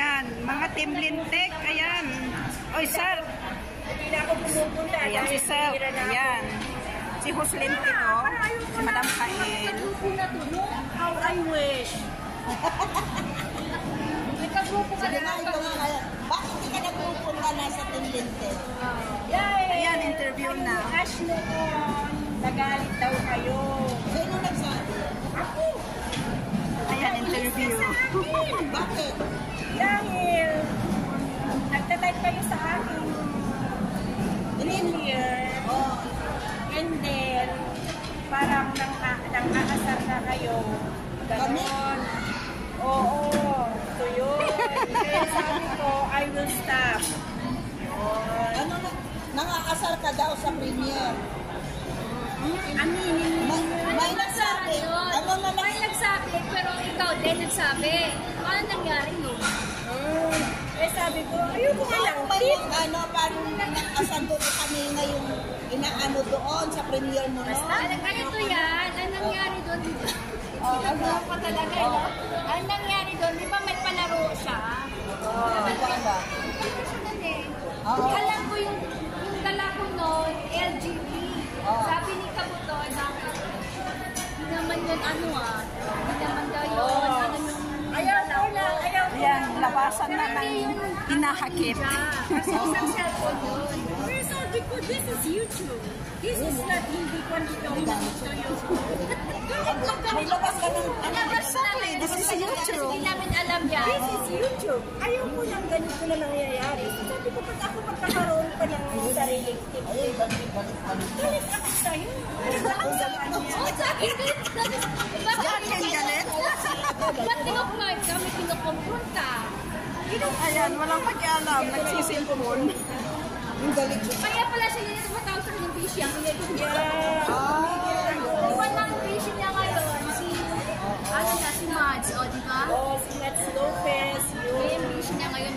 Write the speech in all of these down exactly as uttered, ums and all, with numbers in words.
Ayan, mga Team Lintik. Ayan. Oy, sir. Hindi na ako pumupunta. Ayan si sir. Ayan. Si Hus Lintik, oh. Si Madam Kail. How I wish. Nagkagrupo ka na. Bakit hindi ka nagpupunta na sa Team Lintik? Ayan, interview na. Ash noon, nagalit daw kayo. Sino nagsabi? Ako. Ayan, interview. Bakit? Dahil nagtatype kayo sa akin earlier. Oh. And then, parang nang, nang aasar na kayo. Ganon. Oo. So yun. Kaya sabi ko, I will stop. Yun. Ano na? Nangaasar ka daw sa premiere. Aminin mo. May, may nagsabi. Ano na May nagsabi, pero ikaw din nagsabi. Ano nangyari nun? Mm. Eh sabi ko, ayoko nga lang. May ano, parang asar doon kami ngayong inaano doon sa premiere mo, no? Basta, ganito yan. Ang nangyari doon, di ba? Oh, ano? Ano pa talaga, no? Ang nangyari doon, di ba may palaro siya? Oh, ano ba? Palaro siya nun eh. Oo. Alam ko yung, yung dala ko noon, L G B. Oo. Sabi ni Kabuto na, hindi naman yun ano ah. Hindi naman daw yun. Oo. Ano yung... Ayaw ko lang. Ayaw ko Ayan, lang. labasan na ng hinahakip. Kasi isang cellphone yun. Pero sabi ko, this is YouTube. This is not hindi ko dito. May labas ka ng... Labas namin. This is YouTube. Hindi namin alam yan. This is YouTube. Ayaw ko lang ganito na nangyayari. So sabi ko, ba't ako magkakaroon pa ng sariling tip? Ay, balik, balik, balik. Galit ako sa'yo. Galit ako sa kanya. Oo, sa akin din. Bakit Yan, galit. Ba't tinukmay kami kinukumpronta? Ayan, walang pakialam. Nagsisimpon. Yung galit siya. Kaya pala siya yun tumatawag sa kanyang bisya. Yeah. Iwan lang ang bisya niya ngayon. Si, ano na, si Mads. O, di ba? Oh, si Nats Lopez. Kaya yung bisya niya ngayon.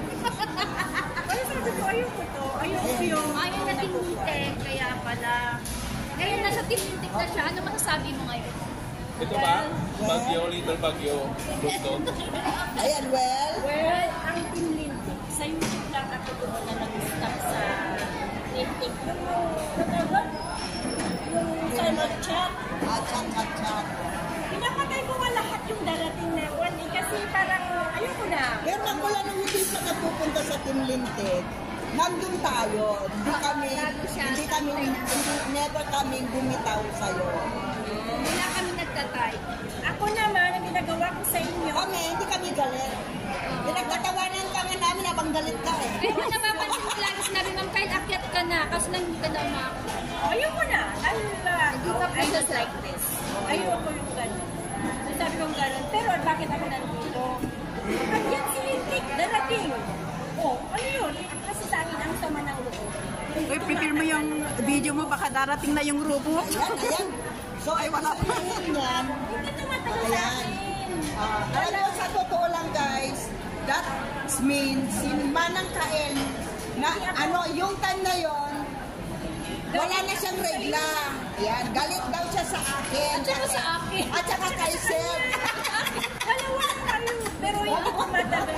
Kaya sabi ko, ayaw ko to. Ayaw ko yung... Ayaw na tingitik. Kaya pala. Ngayon nasa tingitik na siya. Ano masasabi mo ngayon? Ito ba? Bagyo, little bagyo. Gusto. Ayan, well, Well, ang Team Lintik, sa YouTube lang ako doon na nag-stop sa Lintik. Yung, yung, yung channel chat, at chat, chat, chat. pinapatay ko nga lahat yung darating na one eh, kasi parang ayoko na. Pero nang wala nang hindi pa napupunta sa Team Lintik, nandun tayo. Hindi kami, Bago siya. hindi kami, hindi, never kaming bumitaw sa'yo. Hindi na kami nagtatay. Ako naman, ang ginagawa ko sa inyo, Kami, hindi kami galit. Pinagtatawanan ka nga namin habang galit ka eh. Pero napapansin ko lagi sinabi, Ma'am Kyle, akyat ka na. Kasi nang hindi ka na umakit. ayoko na. Dahil uh, Hindi ka I don't pwede. like this. Ayoko yung gano'n. So sabi kong gano'n, pero bakit ako nandito? At yan si Lintik, darating. Oh, ano yun? Kasi sa akin, ang sama ng loob. Uy, prepare mo yung video mo. Baka darating na yung robot. Ayan, ayan. So, ay wala pa rin yan. Hindi tumatagal sa Ayan. akin. Uh, alam mo, sa totoo lang guys, that means si Manang Kael, na ano, yung time na yon, wala na siyang regla. Ayan, galit daw siya sa akin. At saka sa akin. At saka kay Sir. Dalawa kami, pero hindi tumatagal.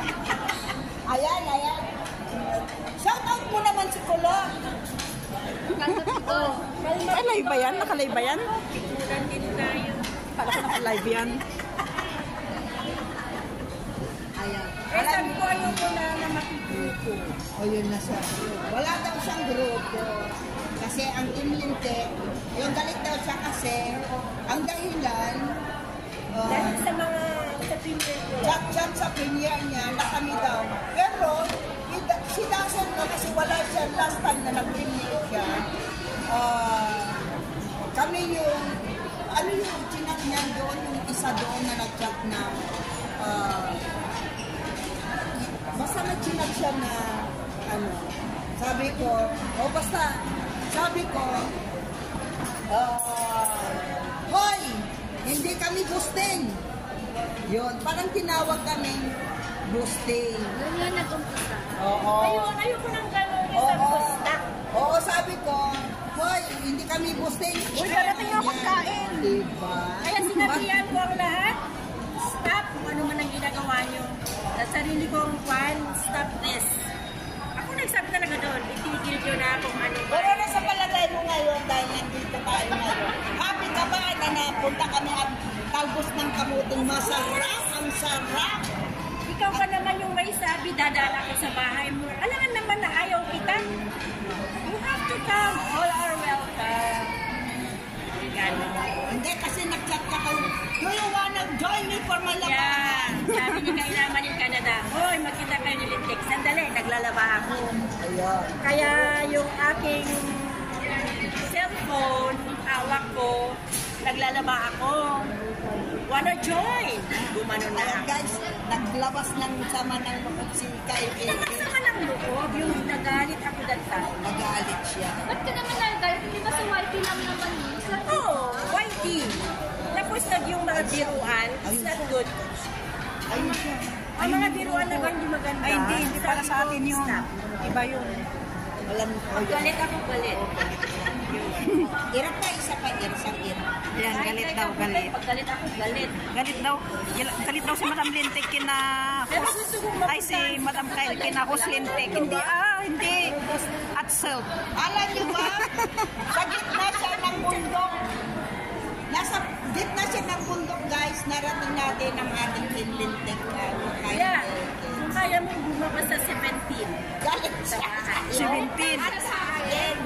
Ayan, ayan. Shout out mo naman si Kulong. Katotoo. Ay, live ba yan? Naka-live ba yan? Picturan din tayo. Kala ko naka-live yan. Ayan. Eh, sabi ko, ayoko na na makikita. O yun na siya. Wala daw siyang grupo. Kasi ang Team Lintik, yung galit daw siya kasi, ang dahilan, uh, Dahil sa mga sa premier ko. chat-chat sa premiere niya na kami daw. Pero, si Dawson na kasi wala siya last time na nag-premiere siya. Uh, kami yung, ano yung chinat niya doon, yung isa doon na nag-chat na, uh, basta nag-chinat siya na, ano, sabi ko, o basta, sabi ko, uh, hoy, hindi kami boosting. Yun, parang tinawag kaming boosting. Doon yan nag-umpisa. Oo. Ayoko, ayoko nang gano'n. Oo. Sabi ko, stop. Oo, sabi ko, hoy, hindi kami boosting. Uy, darating yung pagkain. Diba? Kaya sinabihan ko ang lahat, stop kung ano man ang ginagawa nyo. Sa sarili Juan, stop this. Ako nagsabi talaga doon, itigil nyo na kung ano ba. Pero na sa palagay mo ngayon dahil nandito tayo ngayon. Happy ka ba na napunta kami at talbos ng kamuting masarap? Ang sarap! Ikaw ka naman yung may sabi, dadala ko sa bahay mo. Alam nga naman na ayaw kita. You have to come. All are welcome. Ganun. Hindi kasi nag-chat ka kayo. Do you wanna join me for my Yeah. labahan? Sabi ni kailangan yung Canada. Hoy, magkita kayo ni Lintik. Sandali, naglalaba ako. Ayun. Kaya yung aking cellphone, hawak ko, naglalaba ako. Wanna join? Gumano na Ayan ako. guys, naglabas ng sama ng loob si Kyle Hindi nakasama ng loob, yung nagalit ako that time. Nagalit siya. Ba't ka naman nagalit? Hindi ba sa Whitey lang naman yun? Sa Oo, oh, whitey. Tapos nag yung mga biruan, it's not good. Ayun siya. Ang mga biruan na ba hindi maganda? Ay, hindi, hindi para Sabi sa ko, akin yun. stop. Iba yun. Alam mo ko yun. Galit ako, galit. Irap pa, isa pa, isang irap. Yan, galit Kahit daw, ako, galit. Pag galit ako, galit. Galit daw, gil- galit daw si Madam Lintek kina Pero gusto kong ay si Madam Kyle kina Hus Lintek. Hindi ah, hindi. At self. Alam niyo ba, sa gitna siya ng bundok. Nasa gitna siya ng bundok, guys. Narating natin ang ating Lintek. Ano, kaya Yeah. Kung kaya mo bumaba sa seventeen. galit siya. seventeen. Para sa akin.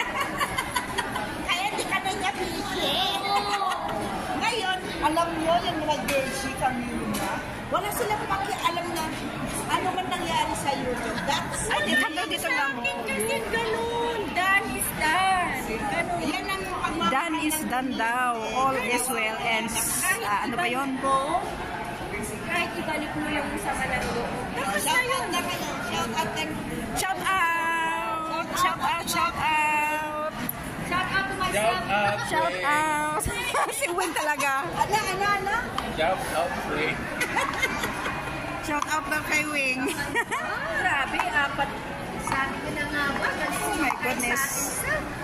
Kaya di ka na niya pili. Ngayon, alam mo yung mga jersey kami na, wala silang pakialam na ano man nangyari sa YouTube. That's Ay, dito daw, dito lang. Kasi ganun. Done is done. Ganun. yan ang pagmamahal. Done is done daw. All is well and ah, ano ba yun? Ko, kahit ibalik mo yung sama ng loob. Tapos na Shout yun. out na kayo. Shout out and Shout out! Shout out! Shout out! shout out to myself. Shout out, Shout Ray. out! Si Win talaga. Ala, ala, ala. Shout out, Ray. Shout out daw kay Wing. Grabe, apat. Sabi ko na nga ba? Oh my goodness.